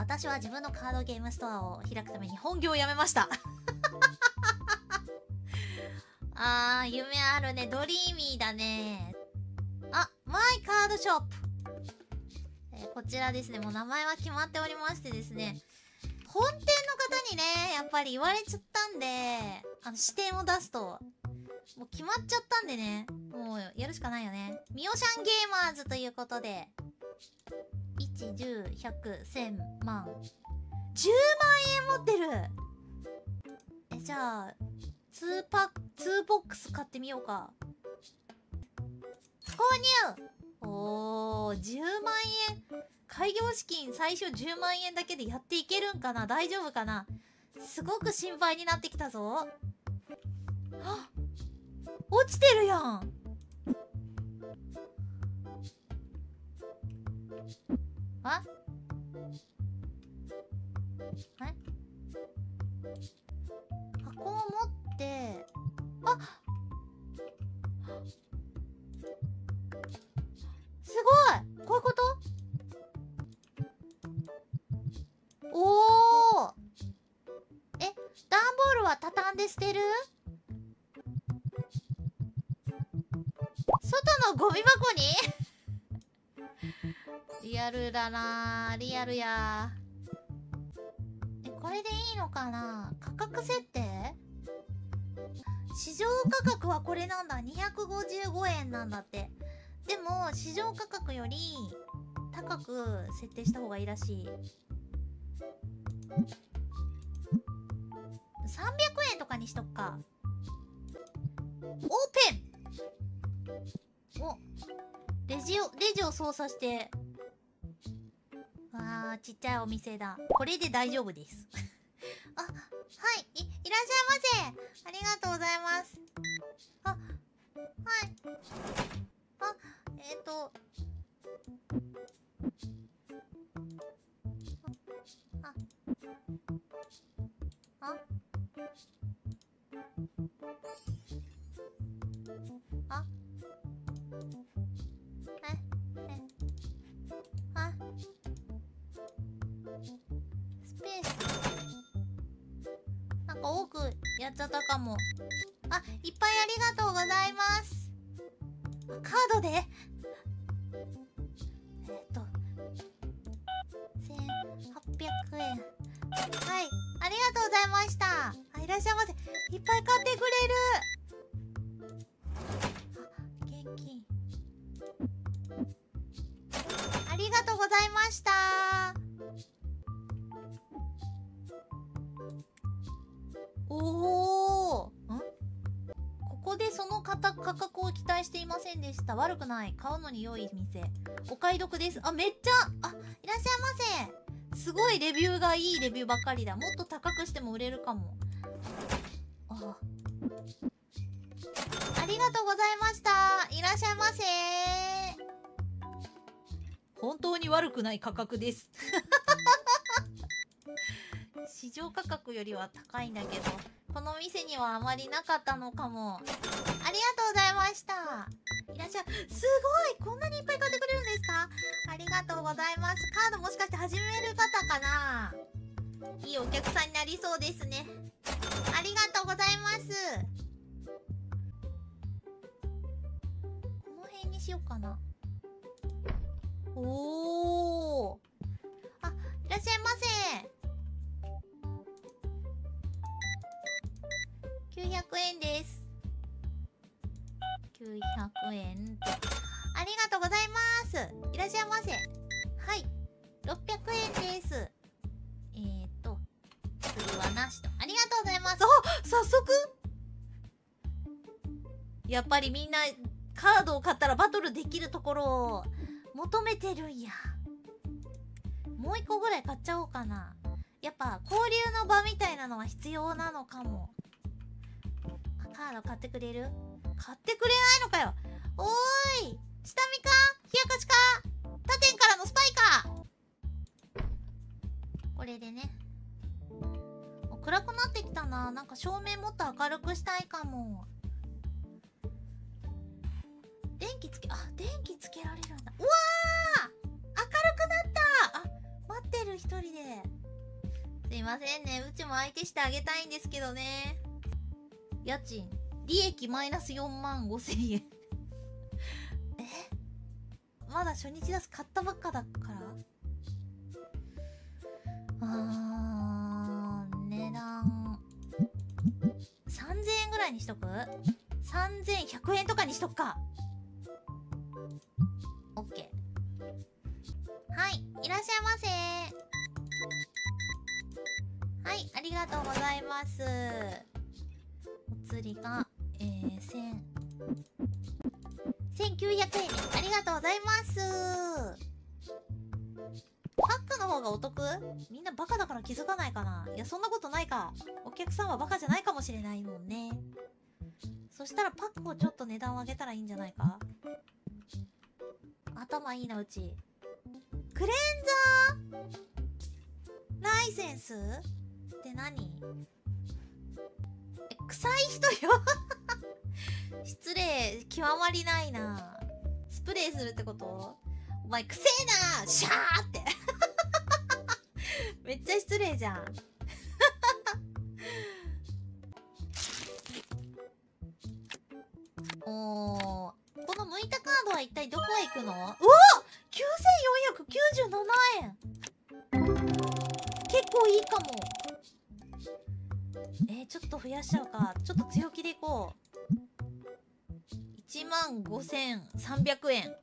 私は自分のカードゲームストアを開くために本業を辞めましたあー、夢あるね。ドリーミーだね。あ、マイカードショップ。こちらですね、もう名前は決まっておりましてですね、本店の方にね、やっぱり言われちゃったんで、支店を出すと、もう決まっちゃったんでね、もうやるしかないよね。ミオシャンゲーマーズということで、1、10、100、1000万。10万円持ってる。じゃあ、2ボックス買ってみようか。購入。おー、10万円。開業資金最初10万円だけでやっていけるんかな。大丈夫かな。すごく心配になってきたぞ。あ、落ちてるやん。あ、箱を持ってすごい。こういうこと？おー。段ボールは畳んで捨てる？外のゴミ箱にリアルだなー。リアルやー。これでいいのかな？価格設定？市場価格はこれなんだ。255円なんだって。でも市場価格より高く設定した方がいいらしい。300円とかにしとくか。オープン。お、レジを操作して。わあ、ちっちゃいお店だ。これで大丈夫ですあ、はい、いらっしゃいませ。ありがとうございます。あ、はい。あ、スペースなんか多くやっちゃったかも。あ、いっぱいありがとうございます。カードで1800円。はい、ありがとうございました。あ、いらっしゃいませ。いっぱい買ってくれる。あ、現金。ありがとうございました。おー、ここでその価格を期待していませんでした。悪くない。買うのに良い店。お買い得です。あ、めっちゃ、あ、いらっしゃいませ。すごいレビューがいいレビューばっかりだ。もっと高くしても売れるかも。あ、ありがとうございました。いらっしゃいませ。本当に悪くない価格です市場価格よりは高いんだけど、この店にはあまりなかったのかも。ありがとうございました。いらっしゃい。すごい、こんなにいっぱい買ってくれるんですか？ありがとうございます。カードもしかして始める方かな？いいお客さんになりそうですね。ありがとうございます。この辺にしようかな。おー。あ、いらっしゃいませ。900円です。900円。ありがとうございます。いらっしゃいませ。はい。600円です。次はなしと。ありがとうございます。あ、早速やっぱりみんなカードを買ったらバトルできるところを求めてるんや。もう一個ぐらい買っちゃおうかな。やっぱ交流の場みたいなのは必要なのかも。カード買ってくれる？買ってくれないのかよ。おーい、下見か？冷やかしか？他店からのスパイか？これでね。暗くなってきたな。なんか照明もっと明るくしたいかも。電気つけられるんだ。うわー！明るくなった！あ、待ってる。 る一人で。すいませんね。うちも相手してあげたいんですけどね。家賃。利益マイナス4万5千円。まだ初日出す買ったばっかだから。値段。3000円ぐらいにしとく ?3100 円とかにしとくか。オッケー。はい、いらっしゃいませ。はい、ありがとうございます。お釣りが、1900円です。ありがとうございます。パックの方がお得？みんなバカだから気づかないかな。いや、そんなことないか。お客さんはバカじゃないかもしれないもんね。そしたらパックをちょっと値段を上げたらいいんじゃないか。頭いいな、うち。クレンザーライセンスって何？臭い人よ。失礼極まりないな。スプレーするってこと？お前くせえなシャーってめっちゃ失礼じゃん。おー、この向いたカードは一体どこへ行くの？うわ！ 9497 円。結構いいかも。ちょっと増やしちゃうか。ちょっと強気でいこう。15,300 円。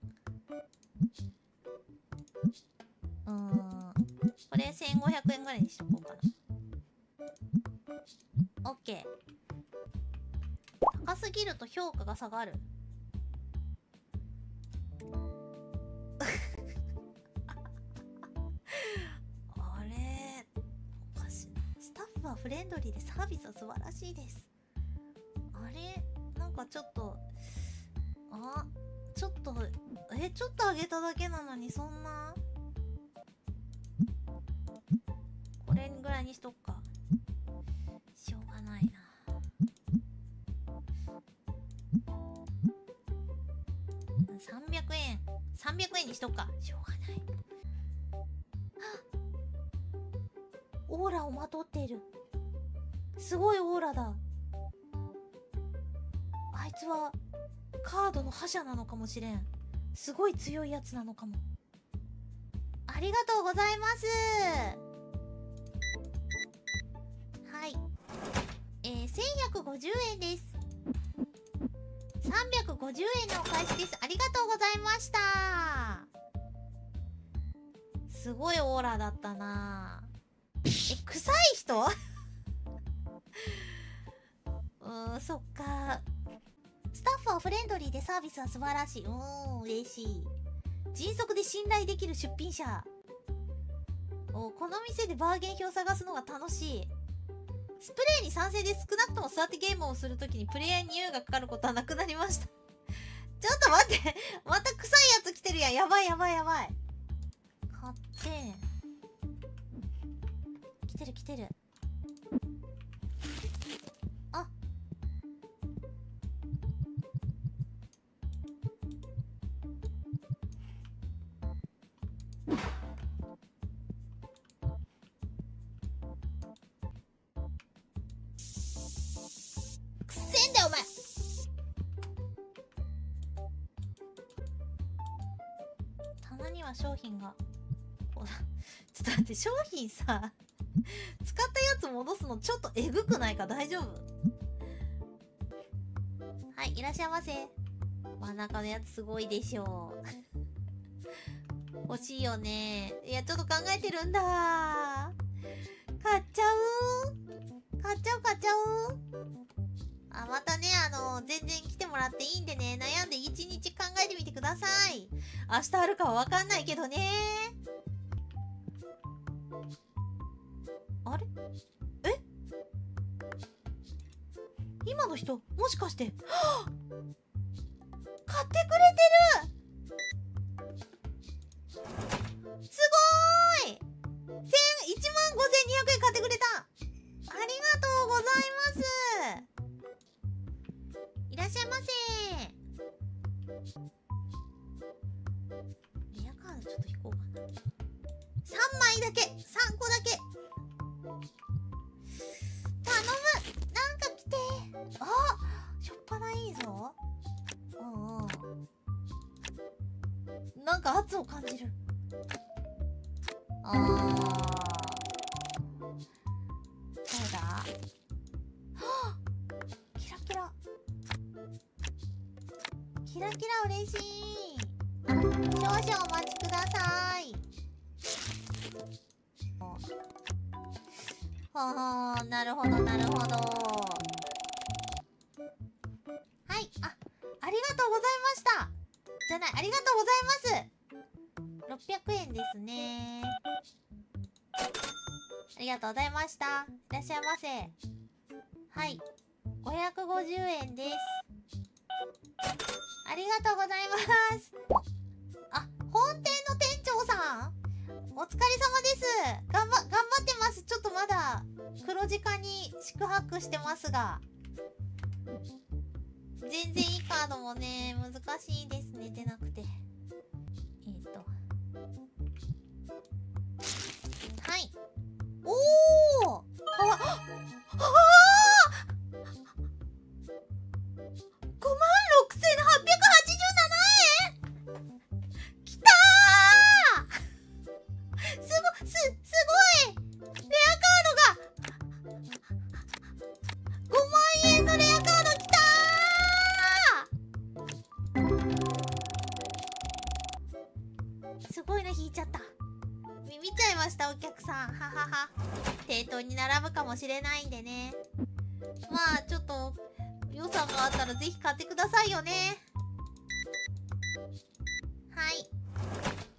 これ1500円ぐらいにしとこうかな。オッケー。高すぎると評価が下がる。あれおかしい。スタッフはフレンドリーでサービスは素晴らしいです。あれなんかちょっとちょっとちょっと上げただけなのにそんな。これぐらいにしとくか。しょうがないな。300円300円にしとくか。しょうがない。オーラをまとっている。すごいオーラだ。あいつはカードの覇者なのかもしれん。すごい強いやつなのかも。ありがとうございます。はい。1150円です。350円のお返しです。ありがとうございました。すごいオーラだったな。臭い人そっか。スタッフはフレンドリーでサービスは素晴らしい。嬉しい。迅速で信頼できる出品者。この店でバーゲン表を探すのが楽しい。スプレーに賛成で少なくとも座ってゲームをするときにプレイヤーに匂いがかかることはなくなりました。ちょっと待って。また臭いやつ来てるやん。やばいやばいやばい。買って。来てる来てる。あ。くせんだよお前。棚には商品が。ちょっと待って、商品さ使ったやつ戻すのちょっとえぐくないか。大丈夫？はい、いらっしゃいませ。真ん中のやつすごいでしょう。欲しいよね。いや、ちょっと考えてるんだ。買っちゃう？買っちゃう買っちゃう？またね、全然来てもらっていいんでね、悩んで1日考えてみてください。明日あるかはわかんないけどね。あれ？今の人、もしかして、はぁ！買ってくれてる！すごーい！ 15,200 円買ってくれた！ありがとうございます。いらっしゃいませ。リアカードちょっと引こうかな。 3枚だけ、3個だけ頼む。なんか来て。あ、しょっぱないいぞ。うんうん、なんか圧を感じる。そうだ。はあ、キラキラキラキラ、嬉しい。少々お待ちください。はあ、なるほどなるほど。はい、ありがとうございました。じゃない、ありがとうございます。600円ですね。ありがとうございました。いらっしゃいませ。はい、550円です。ありがとうございます。あ、本店の店長さん、お疲れ様です。頑張ってます。ちょっとまだ黒字化に宿泊してますが、全然いいカードもね、難しいですね、出なくて。はい。おー、すごいの引いちゃった。見ちゃいました、お客さん。ははは。店頭に並ぶかもしれないんでね。まあ、ちょっと、予算があったらぜひ買ってくださいよね。はい。